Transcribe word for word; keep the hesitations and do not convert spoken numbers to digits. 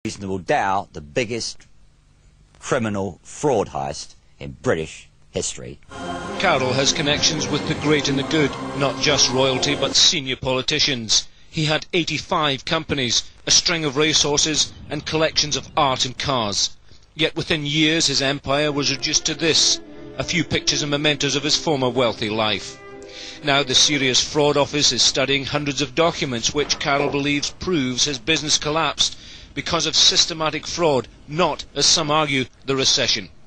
reasonable doubt the biggest criminal fraud heist in British history. Carroll has connections with the great and the good, not just royalty but senior politicians. He had eighty-five companies, a string of racehorses and collections of art and cars. Yet within years his empire was reduced to this, a few pictures and mementos of his former wealthy life. Now the Serious Fraud Office is studying hundreds of documents which Carroll believes proves his business collapsed because of systematic fraud, not, as some argue, the recession.